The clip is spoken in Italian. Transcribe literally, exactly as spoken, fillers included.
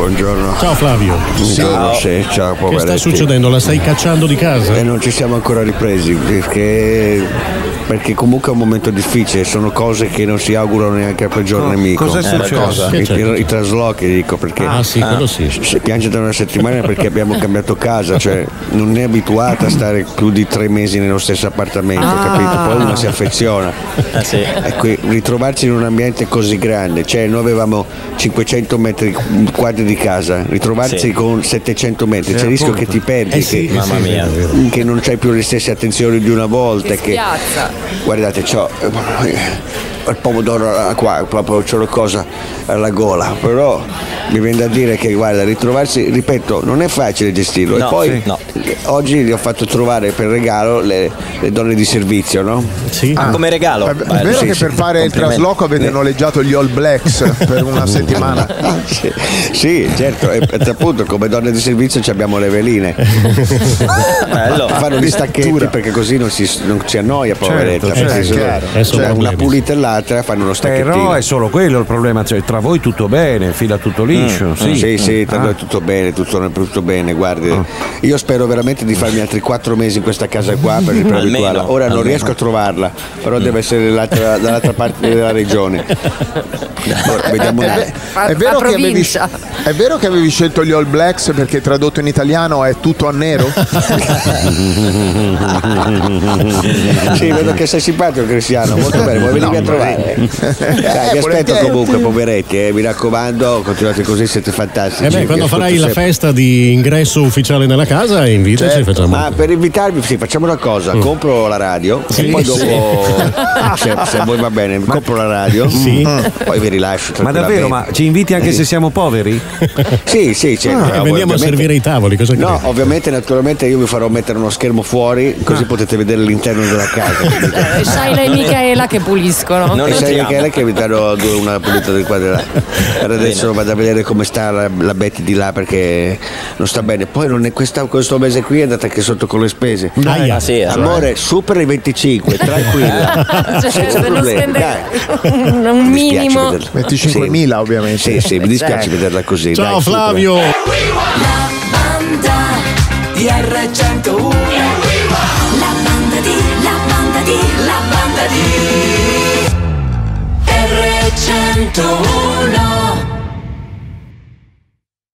Buongiorno. Ciao Flavio. Ciao. Sì, ciao, che sta succedendo? La stai cacciando di casa? E non ci siamo ancora ripresi perché perché comunque è un momento difficile, sono cose che non si augurano neanche al peggior nemico. Cosa è successo? I, i, i traslochi, dico, perché Ah sì, quello sì. si piange da una settimana perché abbiamo cambiato casa, cioè non è abituata a stare più di tre mesi nello stesso appartamento, Ah. capito? Poi uno si affeziona. Eh sì. E qui ritrovarsi in un ambiente così grande, cioè noi avevamo cinquecento metri quadri di casa, ritrovarsi Sì. con settecento metri, Sì, c'è il rischio appunto. che ti perdi, Eh sì, che, Mamma mia. che non c'hai più le stesse attenzioni di una volta. Che, guardate, c'ho il pomodoro qua, proprio c'ho una cosa alla gola, però mi viene da dire che guarda, ritrovarsi, ripeto, non è facile gestirlo. No, e poi sì, no. oggi gli ho fatto trovare per regalo le, le donne di servizio, no? Sì. Ah, come regalo. È, è Bello. vero sì, che sì, per fare il complimenti. trasloco avete noleggiato gli All Blacks per una settimana? sì, sì, certo, e, e appunto come donne di servizio ci abbiamo le veline. Bello. Fanno gli stacchetti perché così non si, non si annoia, poveretta. certo, perché se chiaro. no- Adesso cioè, problemi. una pulita e l'altra fanno uno stacchettino. Però è solo quello il problema, cioè tra voi tutto bene, fila tutto liscio. Sì, Sì, sì, tra Ah. noi tutto bene, tutto, tutto bene, guardi. Io spero veramente di farmi altri quattro mesi in questa casa qua per, per Almeno, abituarla. Ora non almeno. riesco a trovarla, però deve essere dall'altra, dall'altra parte della regione. Ora, vediamo un È, attimo. ve- è vero che avevi, è vero che avevi scelto gli All Blacks perché tradotto in italiano è tutto a nero? Sì, vedo che sei simpatico Cristiano, molto bene, vuoi venire a trovare? Dai, vi aspetto volentieri. comunque, poveretti, eh, mi raccomando, continuate così, siete fantastici. Eh beh, Vi quando ascolto farai la sempre. festa di ingresso ufficiale nella casa, invitaci e facciamo. Ma per invitarvi, sì, facciamo una cosa, compro la radio Sì, e poi sì. dopo, se, se a voi va bene, compro la radio, Sì. poi vi rilascio. Ma davvero, ma ci inviti anche se siamo poveri? Sì, sì, certo. Ah, eh, e veniamo a ovviamente- servire i tavoli, cosa No, credi? ovviamente, naturalmente io vi farò mettere uno schermo fuori, così potete vedere l'interno della casa. Eh, Shaila e Michaela che puliscono. Non E sai entriamo. Michele che vi darò due- una pulita del quadro là. Per adesso vado a vedere come sta la, la Betty di là perché non sta bene. Poi non è questa, questo mese qui è andata anche sotto con le spese. Dai, Ah, sì, allora. Amore, supera i venticinque, tranquilla. Cioè, Senza se non problemi, spende dai. un Mi dispiace minimo. vederla. venticinquemila ovviamente. Sì, sì, mi dispiace vederla così. Ciao dai, supera. Flavio! La banda di erre centouno. La banda di, la banda di, la banda di erre centouno.